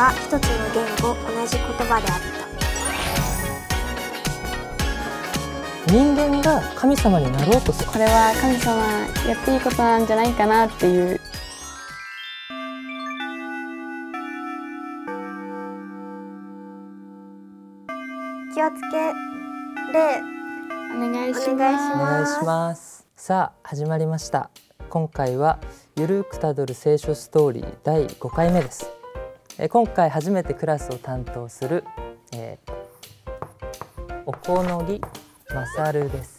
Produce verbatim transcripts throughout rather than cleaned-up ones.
は一つの言語、同じ言葉であった。 人間が神様になろうとする。 これは神様やっていいことなんじゃないかなっていう。 気をつけ礼。 お願いします。 お願いします。 お願いします。さあ始まりました。今回はゆるくたどる聖書ストーリーだいごかいめです。え今回初めてクラスを担当する、えー、おこのぎまさるです。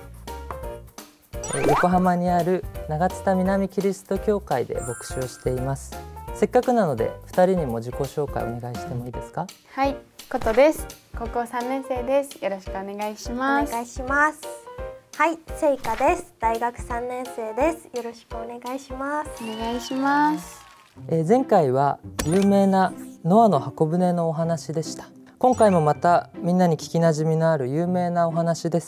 え横浜にある長津田南キリスト教会で牧師をしています。せっかくなのでふたりにも自己紹介お願いしてもいいですか？ はい、ことです。高校さんねん生です。よろしくお願いします。 お願いします。はい、せいかです。大学さんねん生です。よろしくお願いします。 お願いします。 えー、前回は有名なノアの箱舟のお話でした。今回もまたみんなに聞きなじみのある有名なお話です。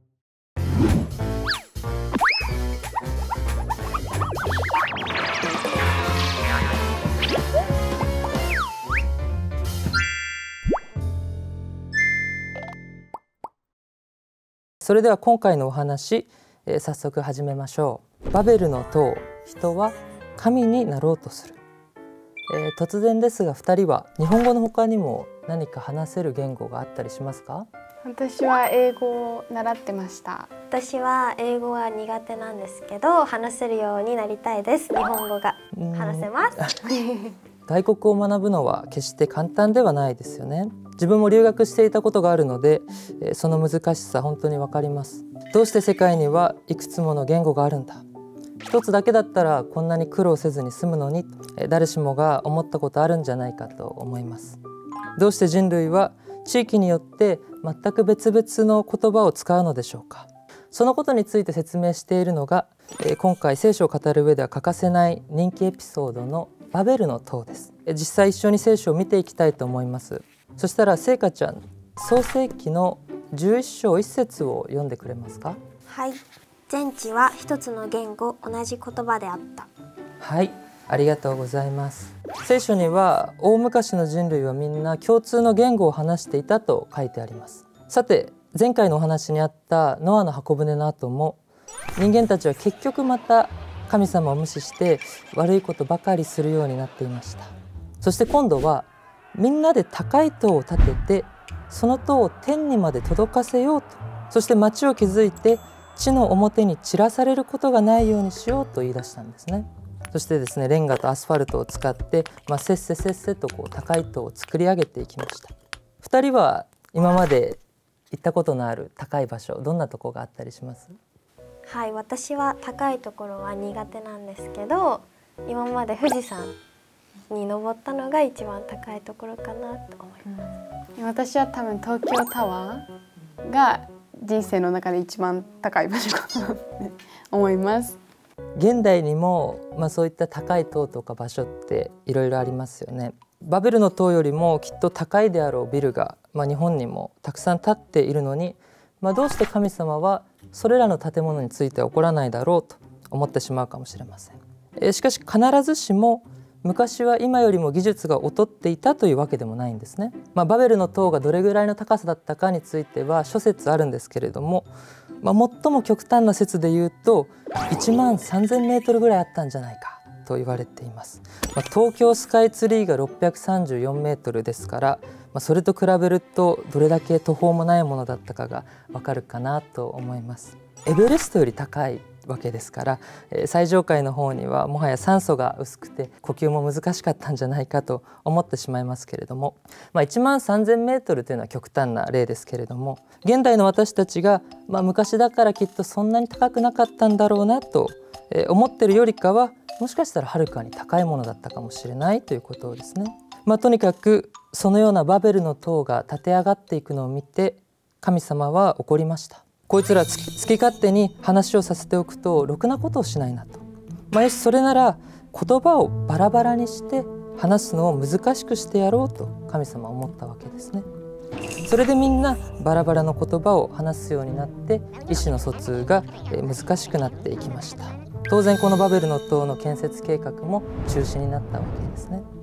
それでは今回のお話、えー、早速始めましょう。バベルの塔、人は神になろうとする。えー、突然ですがふたりは日本語の他にも何か話せる言語があったりしますか？ 私は英語を習ってました。 私は英語は苦手なんですけど話せるようになりたいです。日本語が話せます。 外国を学ぶのは決して簡単ではないですよね。自分も留学していたことがあるので、その難しさ本当にわかります。どうして世界にはいくつもの言語があるんだ。一つだけだったらこんなに苦労せずに済むのに、誰しもが思ったことあるんじゃないかと思います。どうして人類は地域によって全く別々の言葉を使うのでしょうか。そのことについて説明しているのが、今回聖書を語る上では欠かせない人気エピソードのバベルの塔です。実際一緒に聖書を見ていきたいと思います。そしたらせいかちゃん、創世記のじゅういっ章いっ節を読んでくれますか？ はい、全地は一つの言語、同じ言葉であった。 はい、ありがとうございます。聖書には大昔の人類はみんな共通の言語を話していたと書いてあります。さて、前回のお話にあったノアの箱舟の後も人間たちは結局また神様を無視して悪いことばかりするようになっていました。そして今度はみんなで高い塔を建ててその塔を天にまで届かせようと、そして町を築いて地の表に散らされることがないようにしようと言い出したんですね。そしてですね、レンガとアスファルトを使って、まあ、せっせせっせとこう高い塔を作り上げていきました。ふたりは今まで行ったことのある高い場所、どんなとこがあったりします？ はい、私は高いところは苦手なんですけど、今まで富士山に登ったのが一番高いところかなと思います。 私は多分東京タワーが人生の中で一番高い場所かなって思います。 現代にも、まあ、そういった高い塔とか場所っていろいろありますよね。バベルの塔よりもきっと高いであろうビルが、まあ、日本にもたくさん建っているのに、まあ、どうして神様はそれらの建物については怒らないだろうと思ってしまうかもしれません。えしかし必ずしも昔は今よりも技術が劣っていたというわけでもないんですね。まあ、バベルの塔がどれぐらいの高さだったかについては諸説あるんですけれども、まあ、最も極端な説で言うといちまんさんぜんメートルぐらいあったんじゃないかと言われています。まあ、東京スカイツリーがろっぴゃくさんじゅうよんメートルですから、まあ、それと比べるとどれだけ途方もないものだったかがわかるかなと思います。エベレストより高いわけですから、えー、最上階の方にはもはや酸素が薄くて呼吸も難しかったんじゃないかと思ってしまいますけれども、まあ、いちまんさんぜんメートルというのは極端な例ですけれども、現代の私たちが、まあ、昔だからきっとそんなに高くなかったんだろうなと、えー、思ってるよりかはもしかしたらはるかに高いものだったかもしれないということですね。まあ、とにかくそのようなバベルの塔が建て上がっていくのを見て神様は怒りました。こいつら好き、好き勝手に話をさせておくとろくなことをしないなと。まあ、よしそれなら言葉をバラバラにして話すのを難しくしてやろうと神様は思ったわけですね。それでみんなバラバラの言葉を話すようになって意思の疎通が難しくなっていきました。当然このバベルの塔の建設計画も中止になったわけですね。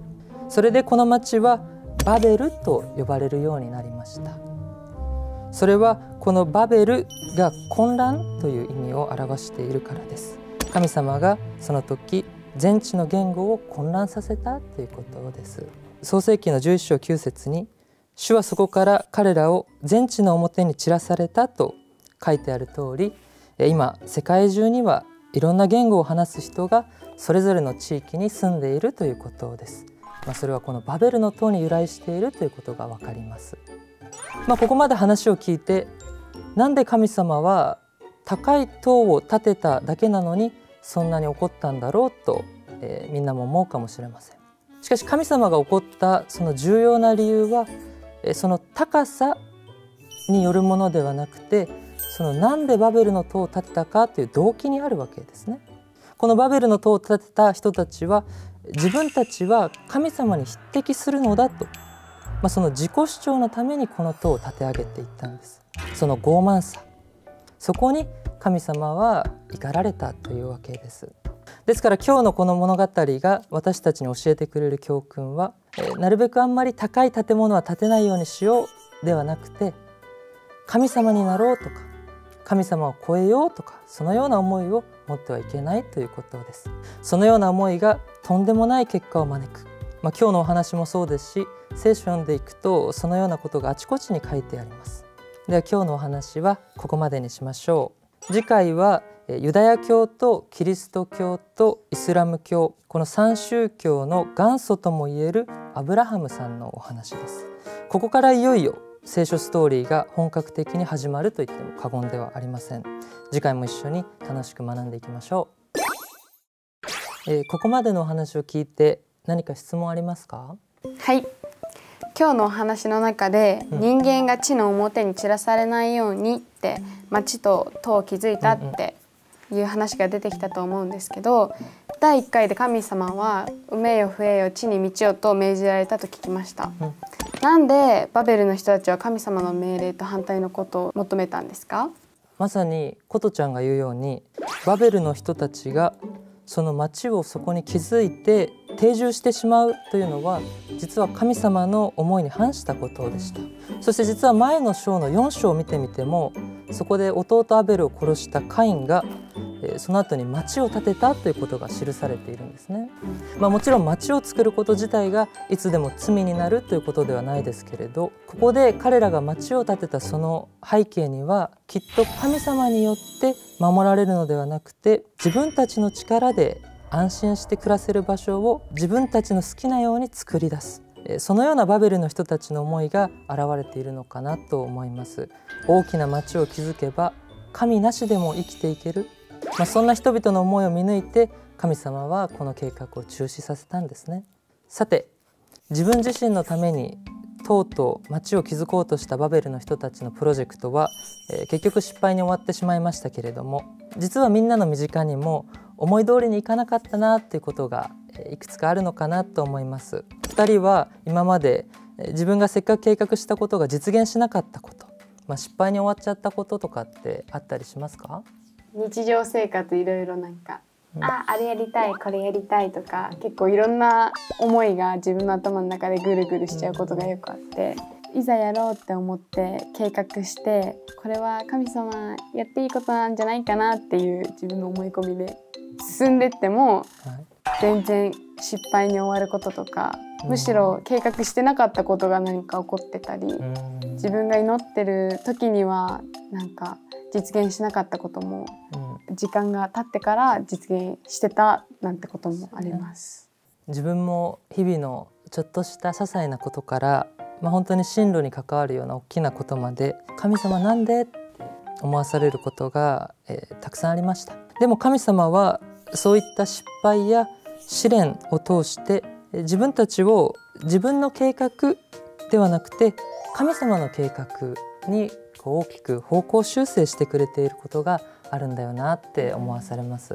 それでこの町はバベルと呼ばれるようになりました。それはこのバベルが混乱という意味を表しているからです。神様がその時全地の言語を混乱させたということです。創世記のじゅういっ章きゅう節に主はそこから彼らを全地の表に散らされたと書いてある通り、今世界中にはいろんな言語を話す人がそれぞれの地域に住んでいるということです。まあ、それはこのバベルの塔に由来しているということがわかります。まあ、ここまで話を聞いて、なんで神様は高い塔を建てただけなのにそんなに怒ったんだろうと、えー、みんなも思うかもしれません。しかし神様が怒ったその重要な理由は、えー、その高さによるものではなくて、そのなんでバベルの塔を建てたかという動機にあるわけですね。このバベルの塔を建てた人たちは自分たちは神様に匹敵するのだと、まあ、その自己主張のためにこの塔を建て上げていったんです。その傲慢さ、そこに神様は怒られたというわけです。ですから今日のこの物語が私たちに教えてくれる教訓は、えー、なるべくあんまり高い建物は建てないようにしようではなくて、神様になろうとか神様を超えようとか、そのような思いを持ってはいけないということです。そのような思いがとんでもない結果を招く、まあ、今日のお話もそうですし、聖書を読んでいくとそのようなことがあちこちに書いてあります。では今日のお話はここまでにしましょう。次回はユダヤ教とキリスト教とイスラム教、このさん宗教の元祖ともいえるアブラハムさんのお話です。ここからいよいよ聖書ストーリーが本格的に始まると言っても過言ではありません。次回も一緒に楽しく学んでいきましょう。えー、ここまでのお話を聞いて何か質問ありますか？ はい、今日のお話の中で、うん、人間が地の表に散らされないようにって町と塔を築いたっていう話が出てきたと思うんですけど、だいいっかいで神様は埋めよ増えよ地に道をと命じられたと聞きました。うん、なんでバベルの人たちは神様の命令と反対のことを求めたんですか？ まさにことちゃんが言うように、バベルの人たちがその町をそこに築いて定住してしまうというのは、実は神様の思いに反したことでした。そして実は前の章のよん章を見てみても、そこで弟アベルを殺したカインがその後に町を建てたということが記されているんですね。まあ、もちろん町を作ること自体がいつでも罪になるということではないですけれど、ここで彼らが町を建てたその背景には、きっと神様によって守られるのではなくて、自分たちの力で安心して暮らせる場所を自分たちの好きなように作り出す、そのようなバベルの人たちの思いが現れているのかなと思います。大きな町を築けば神なしでも生きていける、まあ、そんな人々の思いを見抜いて神様はこの計画を中止させたんですね。さて、自分自身のためにとうとう町を築こうとしたバベルの人たちのプロジェクトは、えー、結局失敗に終わってしまいましたけれども、実はみんなの身近にも思い通りにいかなかったなっていうことがいくつかあるのかなと思います。ふたりは今まで自分がせっかく計画したことが実現しなかったこと、まあ、失敗に終わっちゃったこととかってあったりしますか？ 日常生活いろいろなんか、うん、あ、あれやりたいこれやりたいとか、結構いろんな思いが自分の頭の中でぐるぐるしちゃうことがよくあって、いざやろうって思って計画して、これは神様やっていいことなんじゃないかなっていう自分の思い込みで進んでっても、はい、全然失敗に終わることとか、むしろ計画してなかったことが何か起こってたり、自分が祈ってる時にはなんか実現しなかったことも、時間が経ってから実現してたなんてこともあります。 自分も日々のちょっとした些細なことから、まあ、本当に進路に関わるような大きなことまで、神様なんでって思わされることが、えー、たくさんありました。でも神様はそういった失敗や試練を通して自分たちを自分の計画ではなくて神様の計画にこう大きく方向修正してくれていることがあるんだよなって思わされます。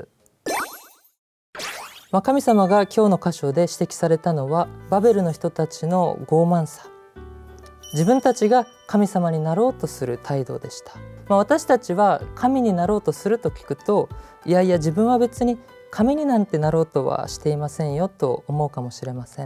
まあ、神様が今日の箇所で指摘されたのはバベルの人たちの傲慢さ、自分たちが神様になろうとする態度でした。まあ、私たちは神になろうとすると聞くと、いやいや自分は別に神になんてなろうとはしていませんよと思うかもしれません。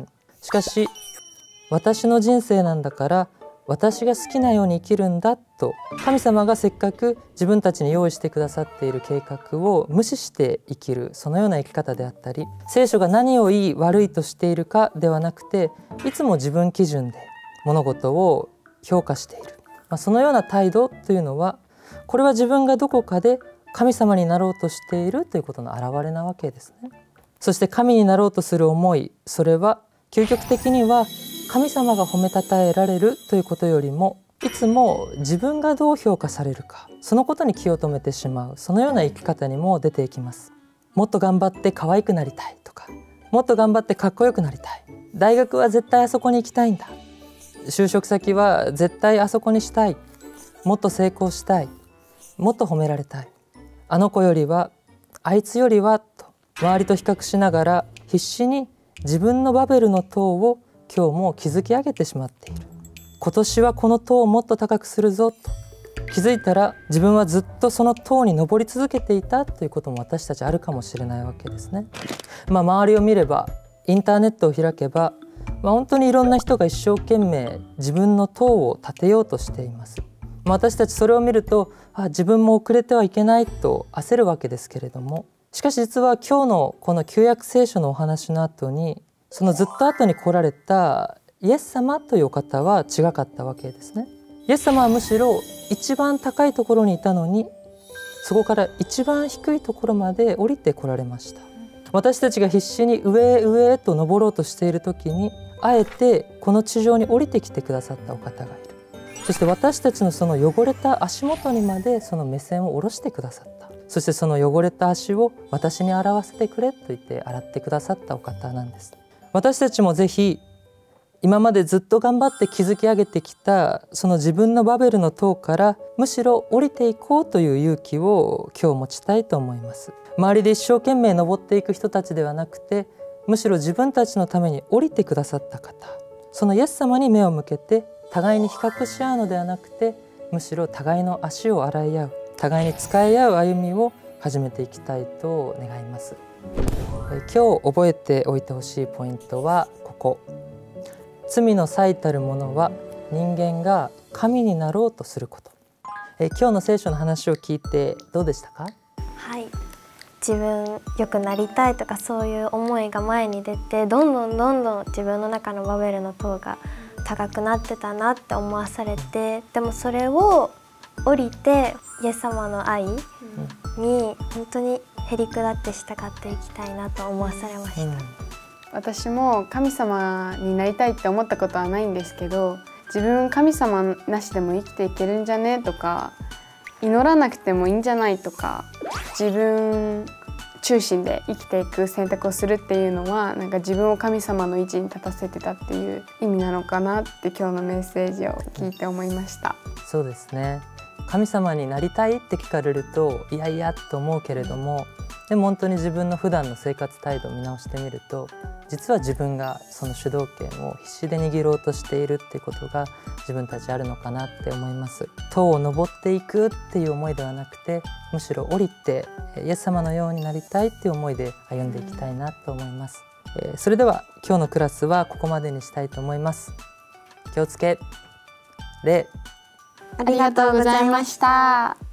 しかし私の人生なんだから私が好きなように生きるんだと、神様がせっかく自分たちに用意してくださっている計画を無視して生きる、そのような生き方であったり、聖書が何をいい悪いとしているかではなくて、いつも自分基準で物事を評価している、まあ、そのような態度というのは、これは自分がどこかで神様になろうとしているということの表れなわけですね。そして神になろうとする思い、それは究極的には神様が褒めたたえられるということよりも、いつも自分がどう評価されるか、そのことに気を留めてしまう、そのような生き方にも出ていきます。もっと頑張って可愛くなりたいとか、もっと頑張ってかっこよくなりたい、大学は絶対あそこに行きたいんだ、就職先は絶対あそこにしたい、もっと成功したい、もっと褒められたい、あの子よりは、あいつよりはと周りと比較しながら必死に自分のバベルの塔を今日も築き上げてしまっている。今年はこの塔をもっと高くするぞと気づいたら、自分はずっとその塔に登り続けていたということも私たちあるかもしれないわけですね。まあ、周りを見れば、インターネットを開けば、まあ、本当にいろんな人が一生懸命自分の塔を建てようとしています。まあ、私たちそれを見ると、あ、自分も遅れてはいけないと焦るわけですけれども、しかし実は今日のこの旧約聖書のお話の後に、そのずっと後に来られたイエス様というお方は違かったわけですね。イエス様はむしろ一番高いところにいたのに、そこから一番低いところまで降りてこられました。私たちが必死に上へ上へと登ろうとしている時に、あえてこの地上に降りてきてくださったお方がいる。そして私たちのその汚れた足元にまでその目線を下ろしてくださった。そしてその汚れた足を私に洗わせてくれと言って洗ってくださったお方なんです。私たちもぜひ今までずっと頑張って築き上げてきたその自分のバベルの塔からむしろ降りていこうという勇気を今日持ちたいと思います。周りで一生懸命登っていく人たちではなくて、むしろ自分たちのために降りてくださった方、そのイエス様に目を向けて、互いに比較し合うのではなくて、むしろ互いの足を洗い合う、互いに使い合う歩みを始めていきたいと願います。今日覚えておいてほしいポイントはここ。罪の最たるものは人間が神になろうとすること。え今日の聖書の話を聞いてどうでしたか？ はい、自分良くなりたいとかそういう思いが前に出て、どんどんどんどん自分の中のバベルの塔が高くなってたなって思わされて、でもそれを降りてイエス様の愛に本当にへり下って従っていきたいなと思わされました。うん、 私も神様になりたいって思ったことはないんですけど、自分神様なしでも生きていけるんじゃねとか、祈らなくてもいいんじゃないとか、自分中心で生きていく選択をするっていうのは、なんか自分を神様の位置に立たせてたっていう意味なのかなって今日のメッセージを聞いて思いました。 そうですね。神様になりたいって聞かれるといやいやと思うけれども、でも本当に自分の普段の生活態度を見直してみると、実は自分がその主導権を必死で握ろうとしているっていうことが自分たちあるのかなって思います。塔を登っていくっていう思いではなくて、むしろ降りてイエス様のようになりたいっていう思いで歩んでいきたいなと思います。えー、それでは今日のクラスはここまでにしたいと思います。気をつけ、礼。 ありがとうございました。